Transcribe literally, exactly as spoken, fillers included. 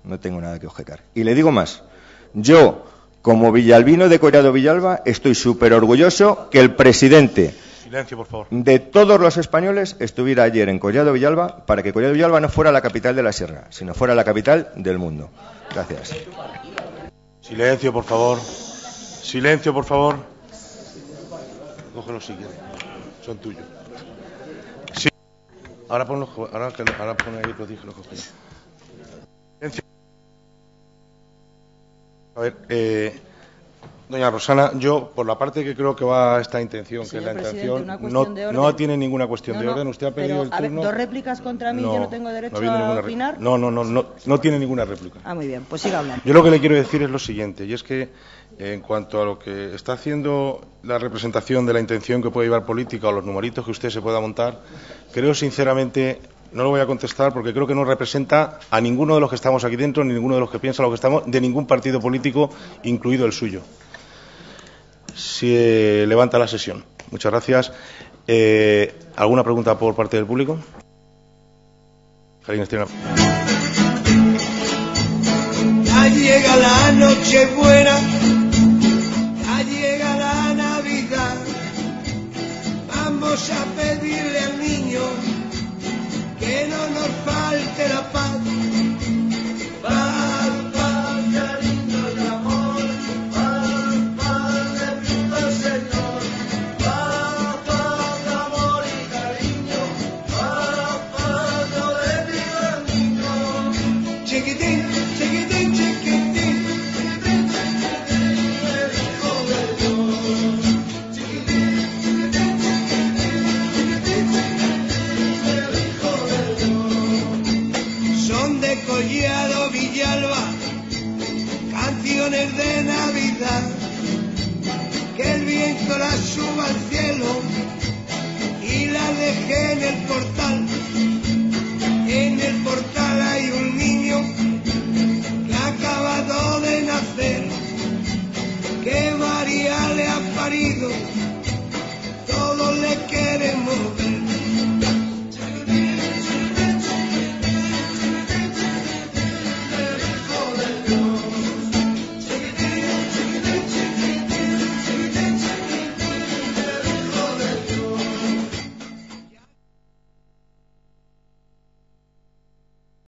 no tengo nada que objetar. Y le digo más, yo, como villalbino de Collado Villalba, estoy súper orgulloso que el presidente Silencio, por favor. de todos los españoles estuviera ayer en Collado Villalba para que Collado Villalba no fuera la capital de la Sierra, sino fuera la capital del mundo. Gracias. Silencio, por favor. Silencio, por favor. Cógelo si quieres. Son tuyos. Sí. Ahora ponlos, ahora que ahora pon ahí los dije los coges. Silencio. A ver, eh, doña Rosana, yo por la parte que creo que va esta intención, Señor que es la presidente, intención, una no, no tiene ninguna cuestión no, de no, orden. Usted ha pedido pero, el turno. A ver, dos réplicas contra mí, no, yo no tengo derecho no a ninguna opinar. No, no, no, no, no tiene ninguna réplica. Ah, muy bien, pues siga hablando. Yo lo que le quiero decir es lo siguiente, y es que en cuanto a lo que está haciendo la representación de la intención que puede llevar política o los numeritos que usted se pueda montar, creo sinceramente, no lo voy a contestar porque creo que no representa a ninguno de los que estamos aquí dentro, ni ninguno de los que piensa lo que estamos, de ningún partido político, incluido el suyo. Se levanta la sesión. Muchas gracias. Eh, ¿Alguna pregunta por parte del público? Ya llega la Nochebuena, ya llega la Navidad. Vamos a pedirle al niño que no nos falte la paz. Paz, paz, cariño y amor. Paz, paz, le pido al Señor. Paz, paz, amor y cariño. Paz, paz, yo le pido al niño. Chiquitín, chiquitín, chiquitín. Chiquitín, chiquitín, el hijo de Dios. Chiquitín, chiquitín, chiquitín. Chiquitín, el hijo de Dios. Son de Collado Villalba, canciones de Navidad, que el viento las suba al cielo y las deje en el portal.